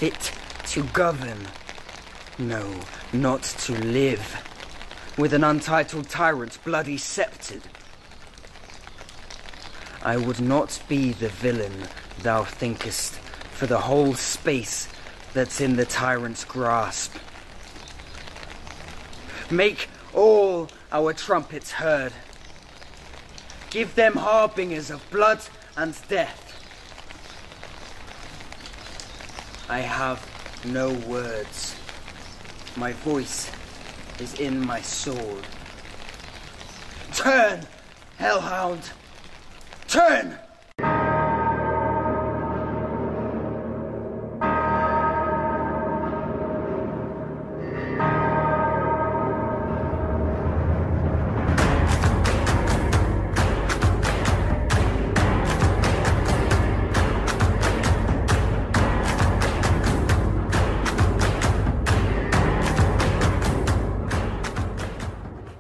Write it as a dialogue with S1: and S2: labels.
S1: fit to govern. No, not to live. With an untitled tyrant bloody sceptred. I would not be the villain thou thinkest for the whole space that's in the tyrant's grasp. Make all our trumpets heard. Give them harbingers of blood and death. I have no words. My voice is in my sword. Turn, hellhound! Turn!